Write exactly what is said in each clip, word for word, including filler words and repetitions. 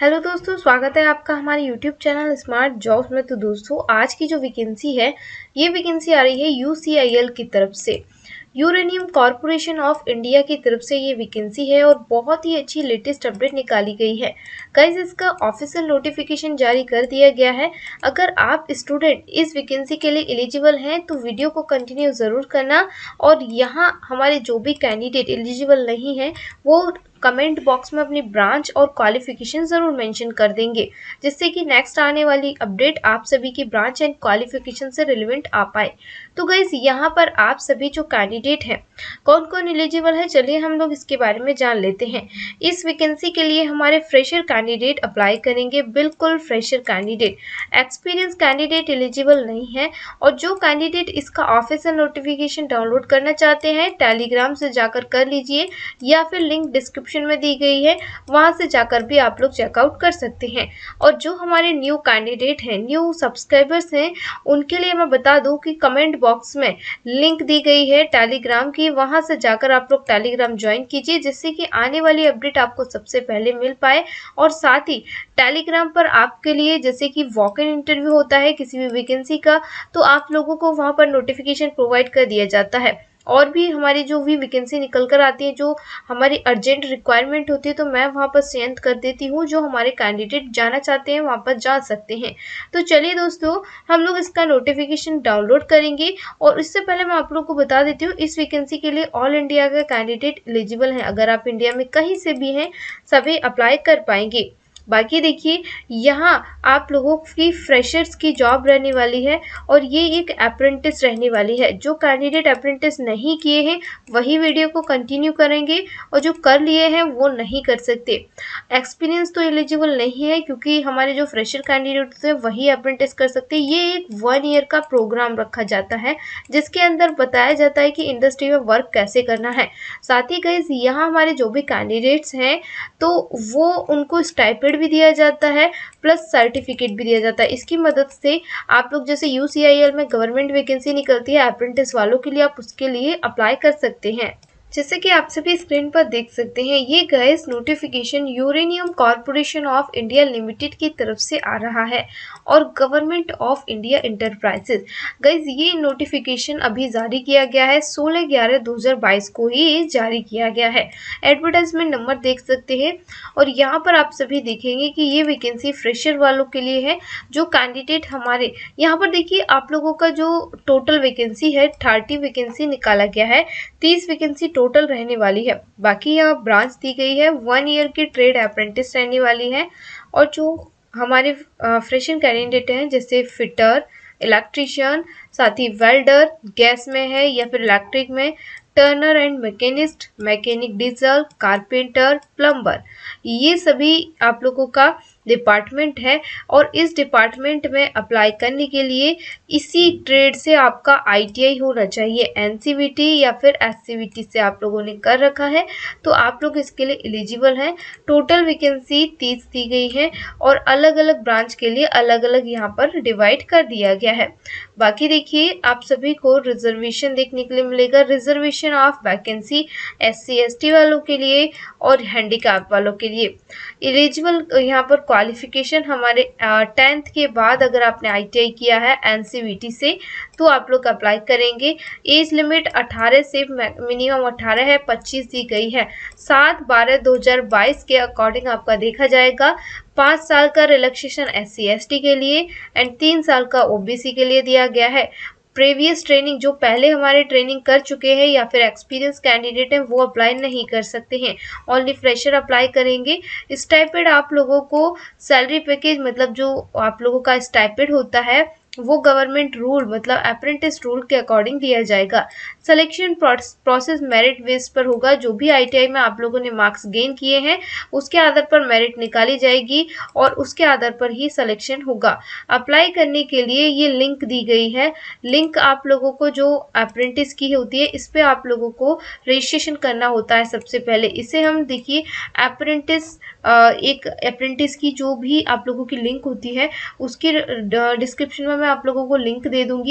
Hello दोस्तों, स्वागत है आपका हमारे यूट्यूब चैनल स्मार्ट जॉब्स में। तो दोस्तों, आज की जो वैकेंसी है, ये वैकेंसी आ रही है यू सी आई एल की तरफ से, यूरेनियम कॉरपोरेशन ऑफ इंडिया की तरफ से ये वैकेंसी है और बहुत ही अच्छी लेटेस्ट अपडेट निकाली गई है। गाइस, इसका ऑफिशियल नोटिफिकेशन जारी कर दिया गया है। अगर आप स्टूडेंट इस वैकेंसी के लिए एलिजिबल हैं तो वीडियो को कंटिन्यू ज़रूर करना, और यहाँ हमारे जो भी कैंडिडेट एलिजिबल नहीं हैं वो कमेंट बॉक्स में अपनी ब्रांच और क्वालिफिकेशन ज़रूर मेंशन कर देंगे, जिससे कि नेक्स्ट आने वाली अपडेट आप सभी की ब्रांच एंड क्वालिफिकेशन से रिलेवेंट आ पाए। तो गाइस, यहाँ पर आप सभी जो कैंडिडेट हैं, कौन कौन एलिजिबल है, चलिए हम लोग इसके बारे में जान लेते हैं। इस वैकेंसी के लिए हमारे फ्रेशर कैंडिडेट अप्लाई करेंगे, बिल्कुल fresher candidate. Experience candidate eligible नहीं है। और जो कैंडिडेट इसका ऑफिशियल नोटिफिकेशन डाउनलोड करना चाहते हैं, टेलीग्राम से जाकर कर लीजिए, या फिर लिंक डिस्क्रिप्शन में दी गई है, वहां से जाकर भी आप लोग चेकआउट कर सकते हैं। और जो हमारे न्यू कैंडिडेट हैं, न्यू सब्सक्राइबर्स हैं, उनके लिए मैं बता दूं कि कमेंट बॉक्स में लिंक दी गई है टेलीग्राम की, वहां से जाकर आप लोग टेलीग्राम ज्वाइन कीजिए, जिससे कि आने वाली अपडेट आपको सबसे पहले मिल पाए। और साथ ही टेलीग्राम पर आपके लिए जैसे कि वॉक इन इंटरव्यू होता है किसी भी वैकेंसी का, तो आप लोगों को वहां पर नोटिफिकेशन प्रोवाइड कर दिया जाता है। और भी हमारी जो भी वैकेंसी निकल कर आती है, जो हमारी अर्जेंट रिक्वायरमेंट होती है, तो मैं वहाँ पर सेंड कर देती हूँ। जो हमारे कैंडिडेट जाना चाहते हैं वहाँ पर जा सकते हैं। तो चलिए दोस्तों, हम लोग इसका नोटिफिकेशन डाउनलोड करेंगे। और इससे पहले मैं आप लोग को बता देती हूँ, इस वैकेंसी के लिए ऑल इंडिया का कैंडिडेट एलिजिबल है। अगर आप इंडिया में कहीं से भी हैं, सभी अप्लाई कर पाएंगे। बाकी देखिए, यहाँ आप लोगों की फ्रेशर्स की जॉब रहने वाली है, और ये एक अप्रेंटिस रहने वाली है। जो कैंडिडेट अप्रेंटिस नहीं किए हैं वही वीडियो को कंटिन्यू करेंगे, और जो कर लिए हैं वो नहीं कर सकते। एक्सपीरियंस तो एलिजिबल नहीं है, क्योंकि हमारे जो फ्रेशर कैंडिडेट हैं वही अप्रेंटिस कर सकते हैं। ये एक वन ईयर का प्रोग्राम रखा जाता है, जिसके अंदर बताया जाता है कि इंडस्ट्री में वर्क कैसे करना है। साथ ही गाइस, यहाँ हमारे जो भी कैंडिडेट्स हैं, तो वो उनको स्टाइपेंड भी दिया जाता है, प्लस सर्टिफिकेट भी दिया जाता है। इसकी मदद से आप लोग, जैसे यू सी आई एल में गवर्नमेंट वैकेंसी निकलती है अप्रेंटिस वालों के लिए, आप उसके लिए अप्लाई कर सकते हैं। जैसे कि आप सभी स्क्रीन पर देख सकते हैं, ये गैस notification uranium corporation of India limited की तरफ से आ रहा है, और गवर्नमेंट ऑफ इंडिया इंटरप्राइजेज। गैस, ये नोटिफिकेशन अभी जारी किया गया है, सोलह ग्यारह दो हज़ार बाईस को ही जारी किया गया है। एडवर्टाइजमेंट नंबर देख सकते हैं। और यहाँ पर आप सभी देखेंगे कि ये वैकेंसी फ्रेशर वालों के लिए है। जो कैंडिडेट हमारे यहाँ पर देखिए, आप लोगों का जो टोटल वैकेंसी है, थर्टी वैकेंसी निकाला गया है, तीस वैकेंसी टोटल रहने वाली है। बाकी यहाँ ब्रांच दी गई है, वन ईयर की ट्रेड अप्रेंटिस रहने वाली है। और जो हमारे फ्रेशर कैंडिडेट हैं, जैसे फिटर, इलेक्ट्रिशियन, साथ ही वेल्डर, गैस में है या फिर इलेक्ट्रिक में, turner and machinist, mechanic diesel, carpenter, plumber, ये सभी आप लोगों का डिपार्टमेंट है। और इस डिपार्टमेंट में अप्लाई करने के लिए इसी ट्रेड से आपका आई टी आई होना चाहिए। एन सी वी टी या फिर एस सी वी टी से आप लोगों ने कर रखा है, तो आप लोग इसके लिए एलिजिबल हैं। टोटल वैकेंसी तीस दी गई है, और अलग अलग ब्रांच के लिए अलग अलग यहाँ पर डिवाइड कर दिया गया है। बाकी देखिए, आप सभी को रिजर्वेशन देखने के लिए मिलेगा। Reservation of vacancy S C S T वालों के लिए और हैंडीकैप वालों के लिए। एलिजिबल यहाँ पर क्वालिफिकेशन हमारे टेंथ के बाद अगर आपने आई टी आई किया है एन सी वी टी से, तो आप लोग अप्लाई करेंगे। एज लिमिट अठारह से मिनिमम अठारह है, पच्चीस दी गई है। सात बारह दो हज़ार बाईस के अकॉर्डिंग आपका देखा जाएगा। पाँच साल का relaxation S C S T के लिए एंड तीन साल का ओ बी सी के लिए दिया गया है। प्रीवियस ट्रेनिंग, जो पहले हमारे ट्रेनिंग कर चुके हैं या फिर एक्सपीरियंस कैंडिडेट हैं, वो अप्लाई नहीं कर सकते हैं, ओनली फ्रेशर अप्लाई करेंगे। स्टाइपेंड आप लोगों को सैलरी पैकेज, मतलब जो आप लोगों का स्टाइपेंड होता है, वो गवर्नमेंट रूल मतलब अप्रेंटिस रूल के अकॉर्डिंग दिया जाएगा। सिलेक्शन प्रोसेस मेरिट बेस पर होगा। जो भी आई टी आई में आप लोगों ने मार्क्स गेन किए हैं, उसके आधार पर मेरिट निकाली जाएगी, और उसके आधार पर ही सिलेक्शन होगा। अप्लाई करने के लिए ये लिंक दी गई है। लिंक आप लोगों को, जो अप्रेंटिस की होती है, इस पर आप लोगों को रजिस्ट्रेशन करना होता है सबसे पहले। इसे हम देखिए, अप्रेंटिस एक अप्रेंटिस की जो भी आप लोगों की लिंक होती है, उसकी डिस्क्रिप्शन में मैं आप लोगों को लिंक दे दूंगी।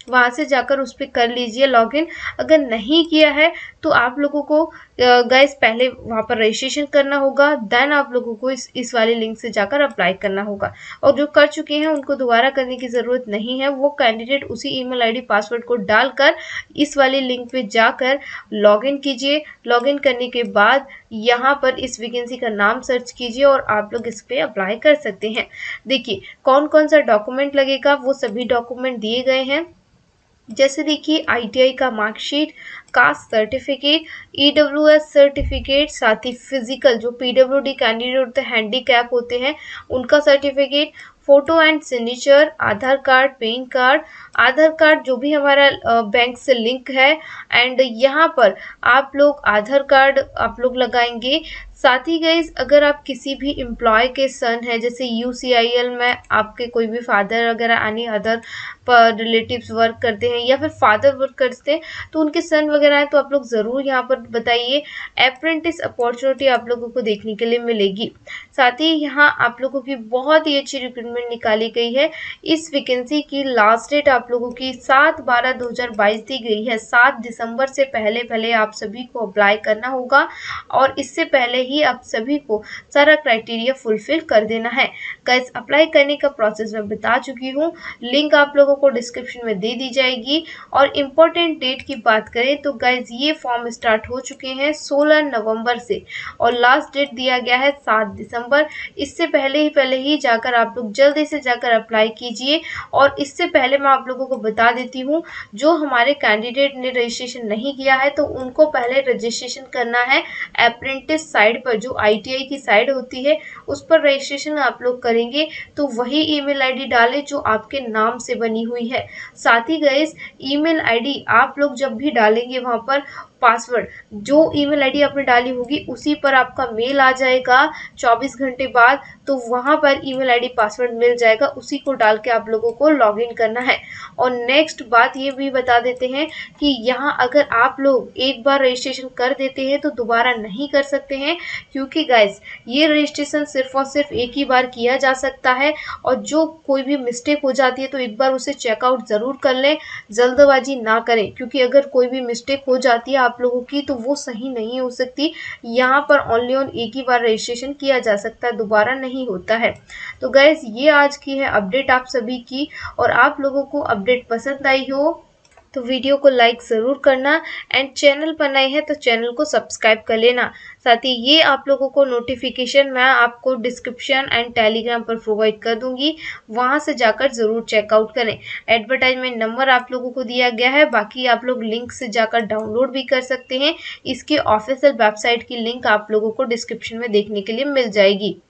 वहाँ से जाकर उस पर कर लीजिए लॉगिन। अगर नहीं किया है तो आप लोगों को गाइस पहले वहाँ पर रजिस्ट्रेशन करना होगा, देन आप लोगों को इस इस वाले लिंक से जाकर अप्लाई करना होगा। और जो कर चुके हैं उनको दोबारा करने की ज़रूरत नहीं है, वो कैंडिडेट उसी ईमेल आईडी पासवर्ड को डालकर इस वाले लिंक पे जाकर लॉगिन कीजिए। लॉगिन करने के बाद यहाँ पर इस वैकेंसी का नाम सर्च कीजिए और आप लोग इस पे अप्लाई कर सकते हैं। देखिए कौन कौन सा डॉक्यूमेंट लगेगा, वो सभी डॉक्यूमेंट दिए गए हैं। जैसे देखिए आईटीआई का marksheet, caste certificate, EWS certificate, साथ ही फिजिकल जो पीडब्ल्यूडी कैंडिडेट होते हैं, हैंडीकैप होते हैं, उनका certificate, photo and signature, Aadhaar card, PAN card, Aadhaar card जो भी हमारा बैंक से लिंक है, एंड यहाँ पर आप लोग आधार कार्ड आप लोग लगाएंगे। साथ ही गाइज अगर आप किसी भी एम्प्लॉय के सन है, जैसे यूसीआईएल में आपके कोई भी फादर वगैरह एनी अदर पर रिलेटिव्स वर्क करते हैं या फिर फादर वर्क करते हैं तो उनके सन वगैरह हैं, तो आप लोग ज़रूर यहाँ पर बताइए। अप्रेंटिस अपॉर्चुनिटी आप लोगों को देखने के लिए मिलेगी। साथ ही यहाँ आप लोगों की बहुत ही अच्छी रिक्रूटमेंट निकाली गई है। इस वैकेंसी की लास्ट डेट आप लोगों की सात बारह दो हज़ार बाईस दी गई है। सात दिसंबर से पहले पहले आप सभी को अप्लाई करना होगा और इससे पहले ही आप सभी को सारा क्राइटेरिया फुलफिल कर देना है। गाइस अप्लाई करने का प्रोसेस मैं बता चुकी हूँ, लिंक आप लोगों को डिस्क्रिप्शन में दे दी जाएगी। और इम्पोर्टेंट डेट की बात करें तो गाइस ये फॉर्म स्टार्ट हो चुके हैं सोलह नवंबर से और लास्ट डेट दिया गया है सात दिसंबर। इससे पहले ही पहले ही जाकर आप लोग जल्दी से जाकर अप्लाई कीजिए। और इससे पहले मैं आप लोगों को बता देती हूँ, जो हमारे कैंडिडेट ने रजिस्ट्रेशन नहीं किया है तो उनको पहले रजिस्ट्रेशन करना है अप्रेंटिस साइट पर, जो आईटीआई की साइट होती है उस पर रजिस्ट्रेशन आप लोग करेंगे तो वही ईमेल आईडी डालें जो आपके नाम से बनी हुई है। साथ ही गाइस ईमेल आईडी आप लोग जब भी डालेंगे वहां पर पासवर्ड, जो ईमेल आईडी आपने डाली होगी उसी पर आपका मेल आ जाएगा चौबीस घंटे बाद, तो वहां पर ईमेल आईडी पासवर्ड मिल जाएगा, उसी को डाल के आप लोगों को लॉगिन करना है। और नेक्स्ट बात ये भी बता देते हैं कि यहाँ अगर आप लोग एक बार रजिस्ट्रेशन कर देते हैं तो दोबारा नहीं कर सकते हैं, क्योंकि गाइस ये रजिस्ट्रेशन सिर्फ और सिर्फ एक ही बार किया जा सकता है और जो कोई भी मिस्टेक हो जाती है तो एक बार उसे चेकआउट ज़रूर कर लें, जल्दबाजी ना करें, क्योंकि अगर कोई भी मिस्टेक हो जाती है आप लोगों की तो वो सही नहीं हो सकती। यहाँ पर ओनली ऑन एक ही बार रजिस्ट्रेशन किया जा सकता है, दोबारा नहीं होता है। तो गाइस ये आज की है अपडेट आप सभी की, और आप लोगों को अपडेट पसंद आई हो तो वीडियो को लाइक ज़रूर करना, एंड चैनल पर नए हैं तो चैनल को सब्सक्राइब कर लेना। साथ ही ये आप लोगों को नोटिफिकेशन मैं आपको डिस्क्रिप्शन एंड टेलीग्राम पर प्रोवाइड कर दूंगी, वहां से जाकर ज़रूर चेकआउट करें। एडवर्टाइजमेंट नंबर आप लोगों को दिया गया है, बाकी आप लोग लिंक से जाकर डाउनलोड भी कर सकते हैं। इसकी ऑफिशियल वेबसाइट की लिंक आप लोगों को डिस्क्रिप्शन में देखने के लिए मिल जाएगी।